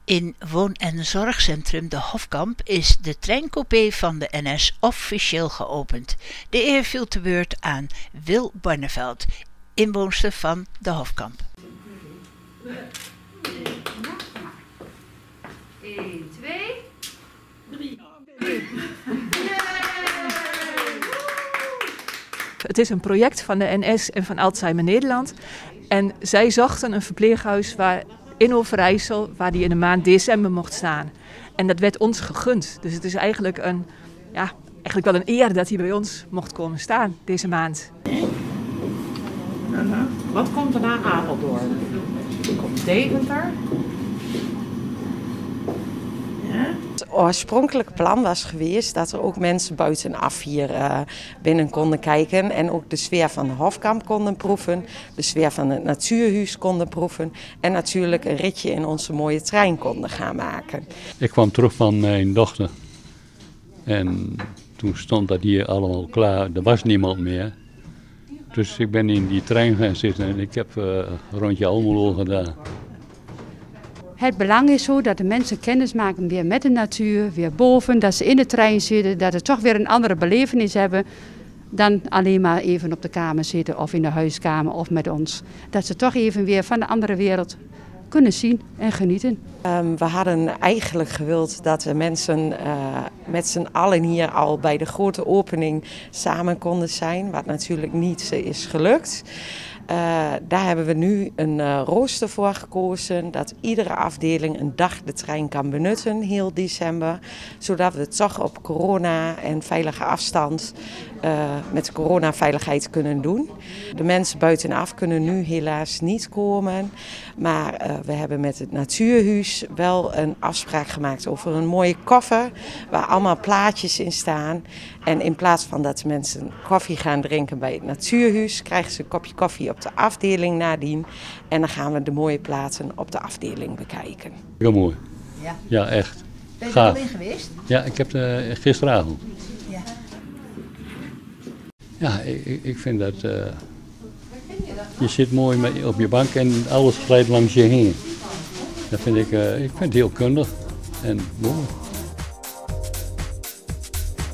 In woon- en zorgcentrum De Hofkamp is de treincoupé van de NS officieel geopend. De eer viel te beurt aan Wil Barneveld, inwoonster van De Hofkamp. 1, 2, 3. Het is een project van de NS en van Alzheimer Nederland. En zij zochten een verpleeghuis in Overijssel waar die in de maand december mocht staan. En dat werd ons gegund. Dus het is eigenlijk wel een eer dat hij bij ons mocht komen staan deze maand. Wat komt er na Apeldoorn? Komt Deventer? Ja. Het oorspronkelijke plan was geweest dat er ook mensen buitenaf hier binnen konden kijken. En ook de sfeer van de Hofkamp konden proeven. De sfeer van het natuurhuis konden proeven. En natuurlijk een ritje in onze mooie trein konden gaan maken. Ik kwam terug van mijn dochter. En toen stond dat hier allemaal klaar. Er was niemand meer. Dus ik ben in die trein gaan zitten en ik heb een rondje Almelo gedaan. Het belang is zo dat de mensen kennis maken weer met de natuur, weer boven, dat ze in de trein zitten, dat ze toch weer een andere belevenis hebben dan alleen maar even op de kamer zitten of in de huiskamer of met ons. Dat ze toch even weer van de andere wereld kunnen zien en genieten. We hadden eigenlijk gewild dat de mensen met z'n allen hier al bij de grote opening samen konden zijn, wat natuurlijk niet is gelukt. Daar hebben we nu een rooster voor gekozen dat iedere afdeling een dag de trein kan benutten, heel december. Zodat we het toch op corona en veilige afstand met coronaveiligheid kunnen doen. De mensen buitenaf kunnen nu helaas niet komen. Maar we hebben met het Natuurhuis wel een afspraak gemaakt over een mooie koffer waar allemaal plaatjes in staan. En in plaats van dat mensen koffie gaan drinken bij het Natuurhuis, krijgen ze een kopje koffie op de afdeling nadien. En dan gaan we de mooie plaatsen op de afdeling bekijken. Heel mooi. Ja. Ja, echt. Ben je er al in geweest? Ja, ik heb gisteravond. Ja. Ja, ik vind dat... je zit mooi op je bank en alles glijdt langs je heen. Dat vind ik vind het heel kundig en mooi.